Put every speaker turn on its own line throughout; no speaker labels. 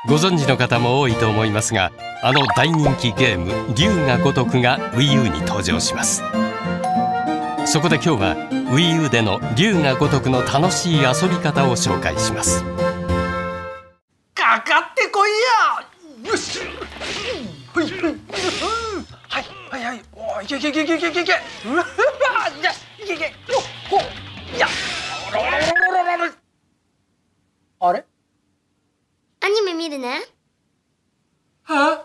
ご存知の方も多いと思いますが、あの大人気ゲーム龍が如くが Wii U に登場します。そこで今日は Wii U での龍が如くの楽しい遊び方を紹介します。
かかってこいや。よし。はいはいはい。おいけけけけけけけ。うわよしいけけ。よほや。あれ？
アニメ見るね。
は？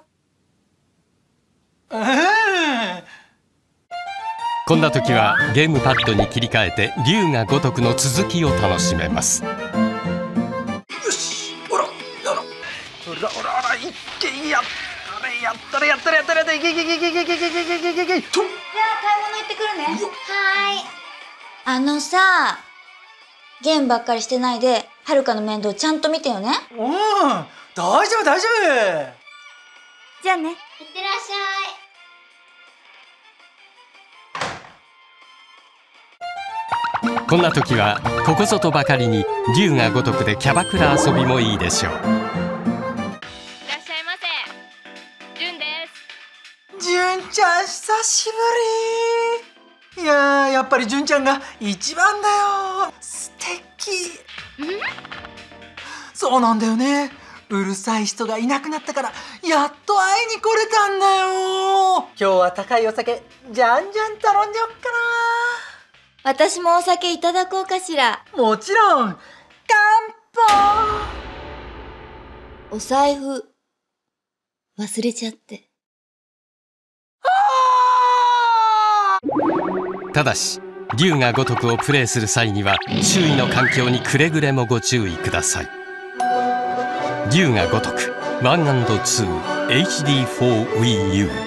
こんな時はゲームパッドに切り替えて龍が如くの続きを楽しめます。
よし、ほら、それだ、ほら、いけやったれ、いけいけいけいけいけいけいけいけいけいけいけ。じゃあ買い物行
ってくるね。はーい。さ、ゲームばっかりしてないで、はるかの面倒ちゃんと見てよね。
うん、大丈夫大丈夫。
じゃあね。いってらっしゃい。
こんな時はここぞとばかりに龍が如くでキャバクラ遊びもいいでしょう。
いらっしゃいませ。じゅんです。
じゅんちゃん久しぶり。いややっぱりじゅんちゃんが一番だよ。素敵。そうなんだよね。うるさい人がいなくなったからやっと会いに来れたんだよ。今日は高いお酒じゃんじゃん頼んじゃおっかな。
私もお酒いただこうかしら。
もちろん。乾杯。
お財布忘れちゃって。
ただし龍が如くをプレイする際には周囲の環境にくれぐれもご注意ください。龍が如く 1&2 HD4 Wii U